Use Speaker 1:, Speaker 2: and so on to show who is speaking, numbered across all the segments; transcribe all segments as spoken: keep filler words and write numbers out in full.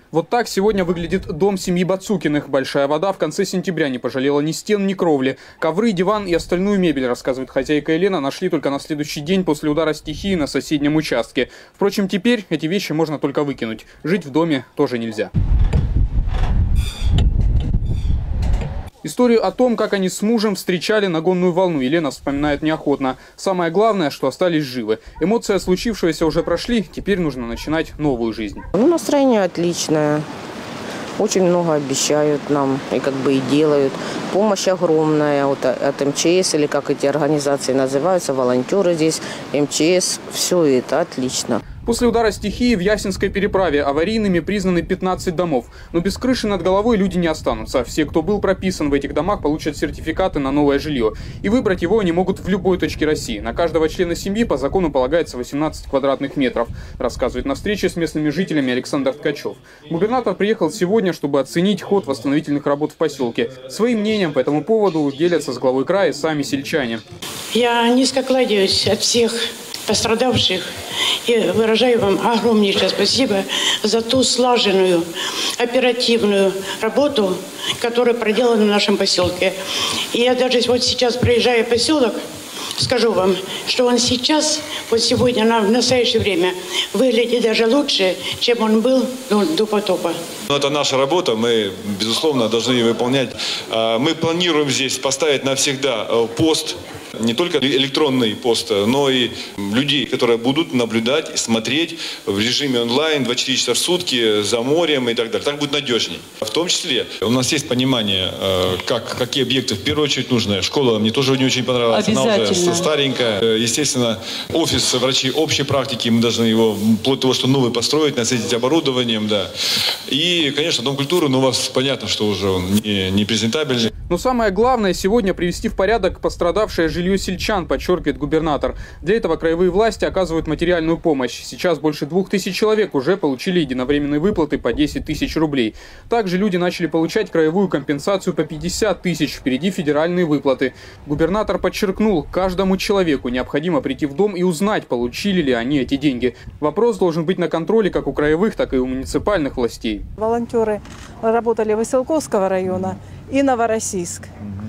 Speaker 1: Вот так сегодня выглядит дом семьи Бацукиных. Большая вода в конце сентября не пожалела ни стен, ни кровли. Ковры, диван и остальную мебель, рассказывает хозяйка Елена, нашли только на следующий день после удара стихии на соседнем участке. Впрочем, теперь эти вещи можно только выкинуть. Жить в доме тоже нельзя. Историю о том, как они с мужем встречали нагонную волну, Елена вспоминает неохотно. Самое главное, что остались живы. Эмоции от случившегося уже прошли, теперь нужно начинать новую жизнь.
Speaker 2: Ну, настроение отличное. Очень много обещают нам и как бы и делают. Помощь огромная вот от эм че эс, или как эти организации называются, волонтеры здесь, эм че эс, все это отлично.
Speaker 1: После удара стихии в Ясинской переправе аварийными признаны пятнадцать домов. Но без крыши над головой люди не останутся. Все, кто был прописан в этих домах, получат сертификаты на новое жилье. И выбрать его они могут в любой точке России. На каждого члена семьи по закону полагается восемнадцать квадратных метров, рассказывает на встрече с местными жителями Александр Ткачев. Губернатор приехал сегодня, чтобы оценить ход восстановительных работ в поселке. Своим мнением по этому поводу делятся с главой края сами сельчане.
Speaker 3: Я низко кланяюсь от всех пострадавших и выражаю вам огромнейшее спасибо за ту слаженную, оперативную работу, которая проделана в нашем поселке. И я даже вот сейчас, проезжая поселок, скажу вам, что он сейчас, вот сегодня, на, в настоящее время, выглядит даже лучше, чем он был до, до потопа.
Speaker 4: Это наша работа, мы, безусловно, должны ее выполнять. Мы планируем здесь поставить навсегда пост, не только электронный пост, но и людей, которые будут наблюдать и смотреть в режиме онлайн двадцать четыре часа в сутки за морем и так далее. Так будет надежней. В том числе у нас есть понимание, как, какие объекты в первую очередь нужны. Школа мне тоже не очень понравилась. Она уже старенькая. Естественно, офис врачей общей практики, мы должны его, вплоть до того, что новый построить, насытить оборудованием. Да. И, конечно, Дом культуры, но у вас понятно, что уже он не, не презентабельный.
Speaker 1: Но самое главное сегодня привести в порядок пострадавшее жилье сельчан, подчеркивает губернатор. Для этого краевые власти оказывают материальную помощь. Сейчас больше двух тысяч человек уже получили единовременные выплаты по десять тысяч рублей. Также люди начали получать краевую компенсацию по пятьдесят тысяч. Впереди федеральные выплаты. Губернатор подчеркнул, каждому человеку необходимо прийти в дом и узнать, получили ли они эти деньги. Вопрос должен быть на контроле как у краевых, так и у муниципальных властей.
Speaker 5: Волонтеры работали Василковского района и Новороссийск.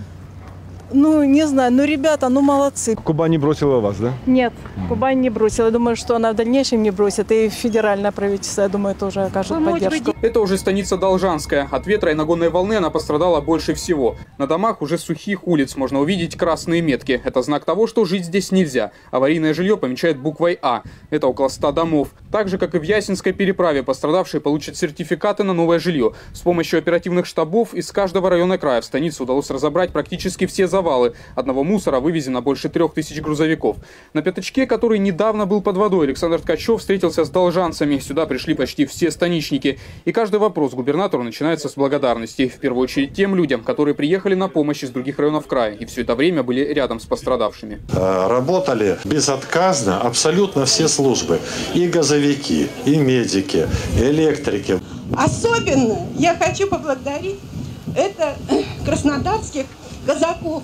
Speaker 5: Ну, не знаю, ну, ребята, ну, молодцы.
Speaker 6: Кубань не бросила вас, да?
Speaker 5: Нет, Кубань не бросила. Я думаю, что она в дальнейшем не бросит. И федеральное правительство, я думаю, тоже окажет поддержку.
Speaker 1: Это уже станица Должанская. От ветра и нагонной волны она пострадала больше всего. На домах уже сухих улиц можно увидеть красные метки. Это знак того, что жить здесь нельзя. Аварийное жилье помечает буквой А. Это около ста домов. Так же, как и в Ясинской переправе, пострадавшие получат сертификаты на новое жилье. С помощью оперативных штабов из каждого района края в станице удалось разобрать практически все заводы. Завалы. Одного мусора вывезено больше трех тысяч грузовиков. На Пятачке, который недавно был под водой, Александр Ткачев встретился с должанцами. Сюда пришли почти все станичники. И каждый вопрос губернатору начинается с благодарности. В первую очередь тем людям, которые приехали на помощь из других районов края. И все это время были рядом с пострадавшими.
Speaker 7: Работали безотказно абсолютно все службы. И газовики, и медики, и электрики.
Speaker 8: Особенно я хочу поблагодарить это краснодарских казаков.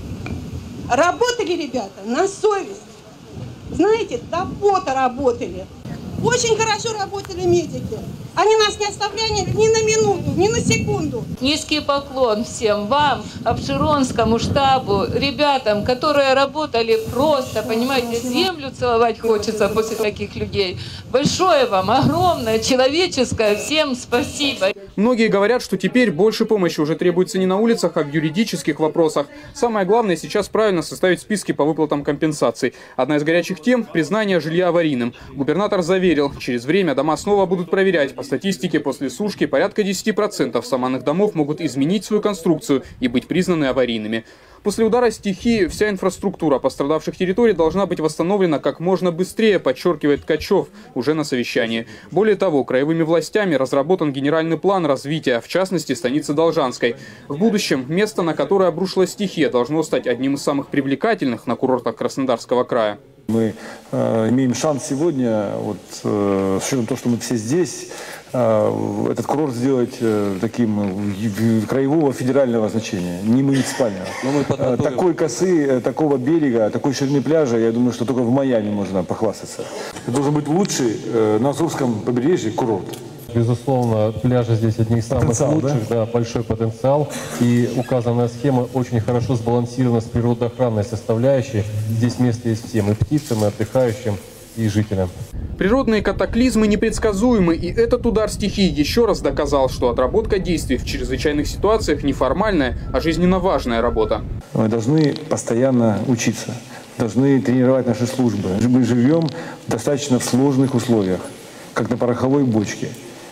Speaker 8: Работали ребята на совесть. Знаете, до пота работали. Очень хорошо работали медики. Они нас не оставляли ни на минуту, ни на секунду.
Speaker 9: Низкий поклон всем вам, Обширонскому штабу, ребятам, которые работали просто, понимаете, землю целовать хочется после таких людей. Большое вам, огромное, человеческое, всем спасибо.
Speaker 1: Многие говорят, что теперь больше помощи уже требуется не на улицах, а в юридических вопросах. Самое главное сейчас правильно составить списки по выплатам компенсаций. Одна из горячих тем – признание жилья аварийным. Губернатор заверил, через время дома снова будут проверять. По статистике, после сушки порядка десяти процентов саманных домов могут изменить свою конструкцию и быть признаны аварийными. После удара стихии вся инфраструктура пострадавших территорий должна быть восстановлена как можно быстрее, подчеркивает Ткачев уже на совещании. Более того, краевыми властями разработан генеральный план развития, в частности, станицы Должанской. В будущем место, на которое обрушилась стихия, должно стать одним из самых привлекательных на курортах Краснодарского края.
Speaker 6: Мы э, имеем шанс сегодня, вот, э, с учетом того, что мы все здесь, э, этот курорт сделать э, таким э, краевого федерального значения, не муниципального. Э, такой косы, э, такого берега, такой ширины пляжа, я думаю, что только в Майами можно похвастаться. Это должен быть лучший э, на Азовском побережье курорт.
Speaker 10: Безусловно, пляжи здесь одни из самых
Speaker 6: Потенциал,
Speaker 10: лучших, да? Да, большой потенциал. И указанная схема очень хорошо сбалансирована с природоохранной составляющей. Здесь место есть всем, и птицам, и отдыхающим, и жителям.
Speaker 1: Природные катаклизмы непредсказуемы, и этот удар стихии еще раз доказал, что отработка действий в чрезвычайных ситуациях не формальная, а жизненно важная работа.
Speaker 6: Мы должны постоянно учиться, должны тренировать наши службы. Мы живем достаточно в сложных условиях, как на пороховой бочке.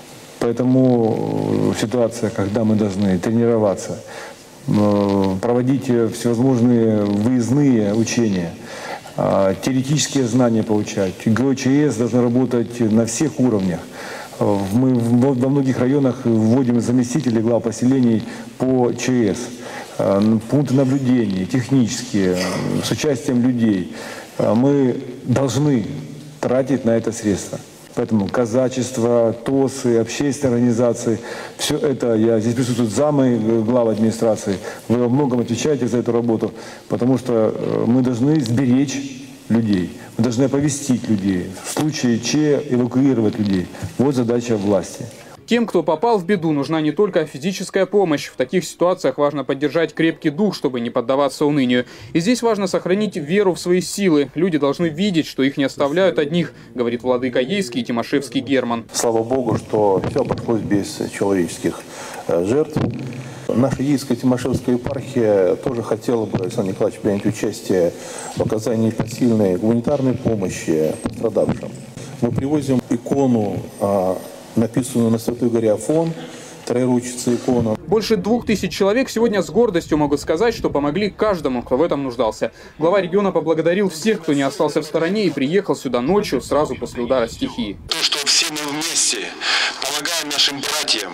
Speaker 6: Поэтому ситуация, когда мы должны тренироваться, проводить всевозможные выездные учения, теоретические знания получать. ГОЧС должны работать на всех уровнях. Мы во многих районах вводим заместителей глав поселений по ЧС. Пункты наблюдения, технические, с участием людей. Мы должны тратить на это средства. Поэтому казачество, ТОСы, общественные организации, все это, я здесь присутствуют замы глав администрации, вы во многом отвечаете за эту работу, потому что мы должны сберечь людей, мы должны оповестить людей, в случае Че эвакуировать людей. Вот задача власти.
Speaker 1: Тем, кто попал в беду, нужна не только физическая помощь. В таких ситуациях важно поддержать крепкий дух, чтобы не поддаваться унынию. И здесь важно сохранить веру в свои силы. Люди должны видеть, что их не оставляют одних, говорит владыка Ейский и Тимошевский Герман.
Speaker 11: Слава Богу, что все обошлось без человеческих жертв. Наша Ейская Тимошевская епархия тоже хотела бы, Александр Николаевич, принять участие в оказании посильной гуманитарной помощи пострадавшим. Мы привозим икону, написанную на Святой горе Афон, троеручица икона.
Speaker 1: Больше двух тысяч человек сегодня с гордостью могут сказать, что помогли каждому, кто в этом нуждался. Глава региона поблагодарил всех, кто не остался в стороне и приехал сюда ночью, сразу после удара стихии.
Speaker 12: То, что все мы вместе помогаем нашим братьям,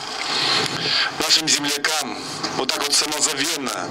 Speaker 12: нашим землякам, вот так вот самозабвенно,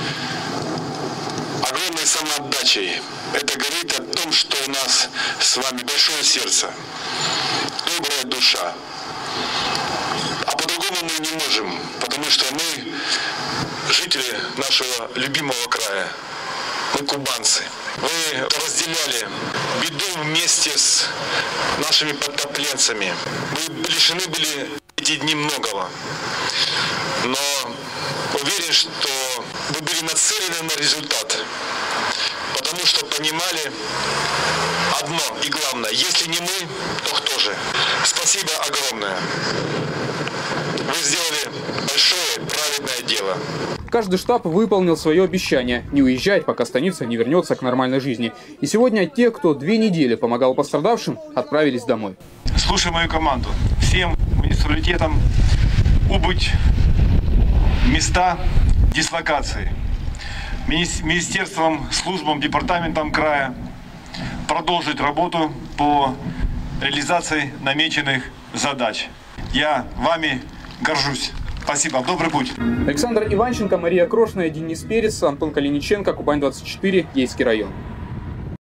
Speaker 12: огромной самоотдачей. Это говорит о том, что у нас с вами большое сердце, добрая душа. А по-другому мы не можем, потому что мы жители нашего любимого края. Мы кубанцы. Вы разделяли беду вместе с нашими подтопленцами. Мы лишены были эти дни многого. Но уверен, что вы были нацелены на результат. Потому что понимали одно и главное, если не мы, то кто же? Спасибо огромное. Вы сделали большое праведное дело.
Speaker 1: Каждый штаб выполнил свое обещание – не уезжать, пока станица не вернется к нормальной жизни. И сегодня те, кто две недели помогал пострадавшим, отправились домой.
Speaker 4: Слушай мою команду. Всем муниципалитетам убыть места дислокации. Министерством, службам, департаментам края продолжить работу по реализации намеченных задач. Я вами горжусь. Спасибо. Добрый путь.
Speaker 1: Александр Иванченко, Мария Крошная, Денис Перец, Антон Калиниченко, Кубань двадцать четыре, Ейский район.